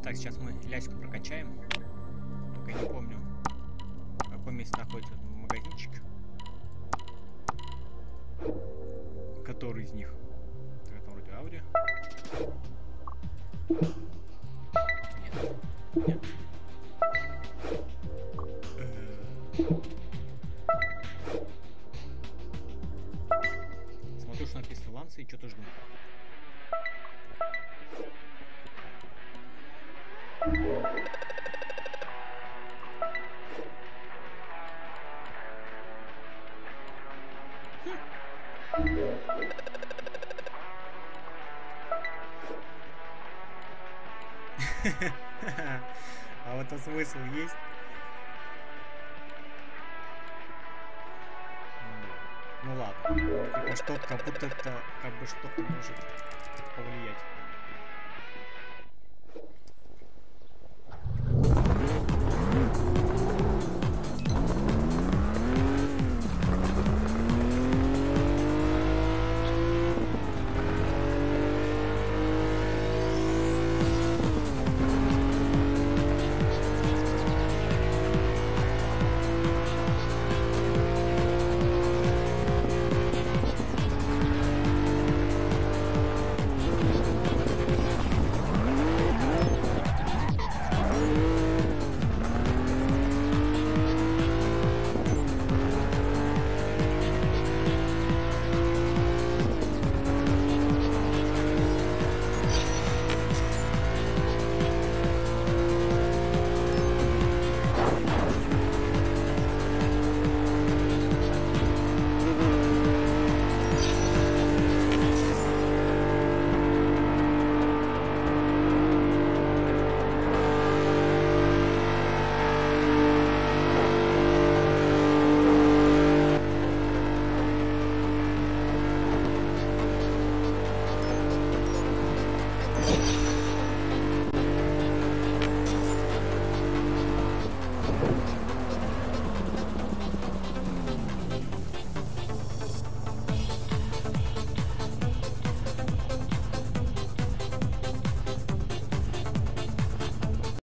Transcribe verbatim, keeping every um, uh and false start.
Так, сейчас мы ляську прокачаем. Только я не помню, в каком месте находится магазинчик. Который из них? Это вроде Ауди. Нет. Нет. Смотрю, что написано Ланса, и что-то жду. А вот этот смысл есть? Ну ладно. Типа что-то, как будто это как бы что-то может повлиять.